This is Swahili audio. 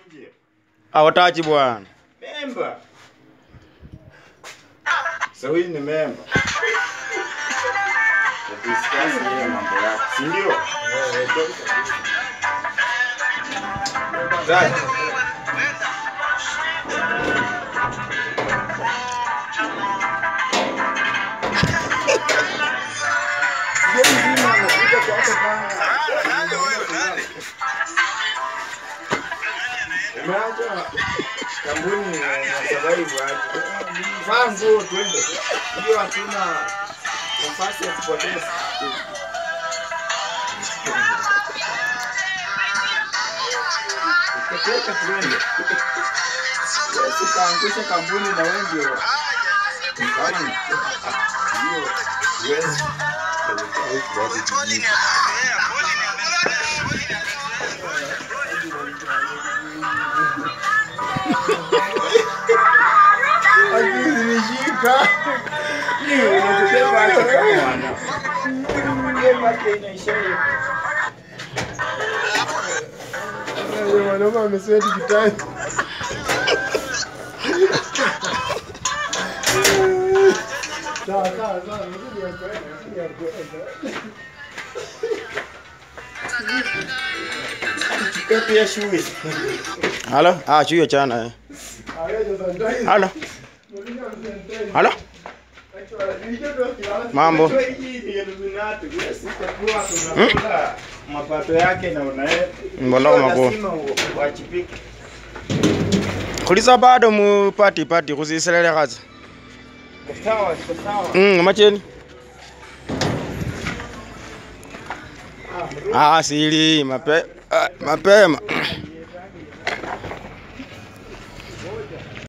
nje. Hawataki bwana. Member. So hii ni member. Discuss hiyo mambo yako, si ndio? Right. Umeacha kampuni na survive aje? Fango twende. Hiyo hatuna nafasi ya kupoteza. Tutatoka twende. Usikaangushe kampuni na wewe ndio. Mfano. Hiyo yes. Nishika. Ni unataka acha mwana. Ngema tena ishaye. Mwanaume amesweti kitani. Sawa, nzuri ya kwenda. Pepe ya shui. Halo? Chuo chana. Halo? Halo? Mambo. Mapato yake na unae. Mbona mako? Wachipiki. Kulisa bado mu party kuziselele kazi. Sawa. Macheni. Sili mapema.